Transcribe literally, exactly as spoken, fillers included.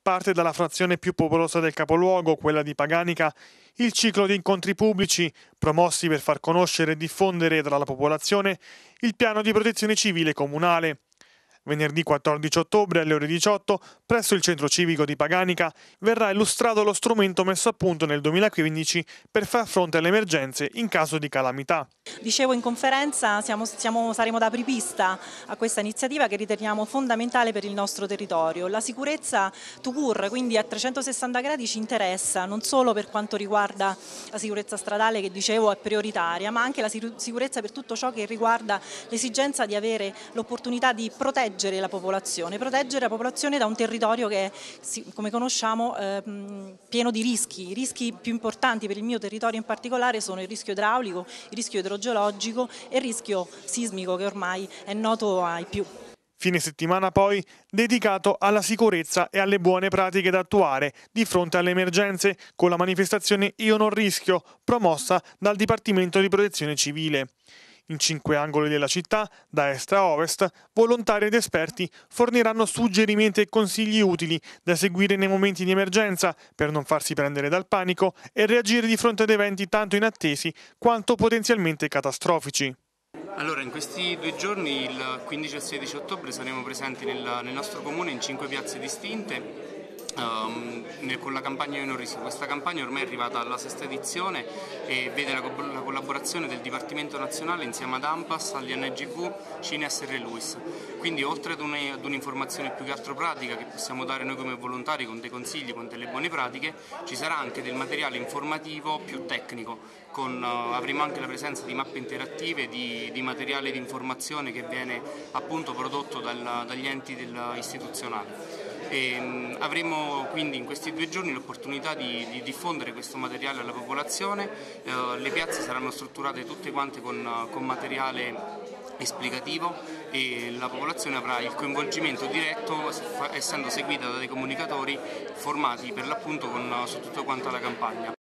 parte dalla frazione più popolosa del capoluogo, quella di Paganica, il ciclo di incontri pubblici promossi per far conoscere e diffondere tra la popolazione il piano di protezione civile comunale. Venerdì quattordici ottobre alle ore diciotto, presso il centro civico di Paganica, verrà illustrato lo strumento messo a punto nel duemilaquindici per far fronte alle emergenze in caso di calamità. Dicevo in conferenza, siamo, siamo, saremo da apripista a questa iniziativa che riteniamo fondamentale per il nostro territorio. La sicurezza tout court, quindi a trecentosessanta gradi, ci interessa, non solo per quanto riguarda la sicurezza stradale, che dicevo è prioritaria, ma anche la sicurezza per tutto ciò che riguarda l'esigenza di avere l'opportunità di proteggere la popolazione, proteggere la popolazione da un territorio che è, come conosciamo, eh, pieno di rischi. I rischi più importanti per il mio territorio in particolare sono il rischio idraulico, il rischio idrogeologico e il rischio sismico, che ormai è noto ai più. Fine settimana poi dedicato alla sicurezza e alle buone pratiche da attuare di fronte alle emergenze, con la manifestazione Io non rischio, promossa dal Dipartimento di Protezione Civile. In cinque angoli della città, da est a ovest, volontari ed esperti forniranno suggerimenti e consigli utili da seguire nei momenti di emergenza per non farsi prendere dal panico e reagire di fronte ad eventi tanto inattesi quanto potenzialmente catastrofici. Allora, in questi due giorni, il quindici e sedici ottobre, saremo presenti nel, nel nostro comune in cinque piazze distinte um, con la campagna Io non rischio. Questa campagna ormai è arrivata alla sesta edizione e vede la, la collaborazione del Dipartimento Nazionale insieme ad ANPAS, agli N G V, Cines e Re Luis. Quindi, oltre ad un'informazione più che altro pratica che possiamo dare noi come volontari con dei consigli, con delle buone pratiche, ci sarà anche del materiale informativo più tecnico. Con, uh, avremo anche la presenza di mappe interattive, di, di materiale di informazione che viene appunto prodotto dal, dagli enti del, istituzionali. E, um, avremo quindi in questi due giorni l'opportunità di, di diffondere questo materiale alla popolazione. Uh, le piazze saranno strutturate tutte quante con, uh, con materiale esplicativo e la popolazione avrà il coinvolgimento diretto, essendo seguita da dei comunicatori formati per l'appunto su tutta quanta la campagna.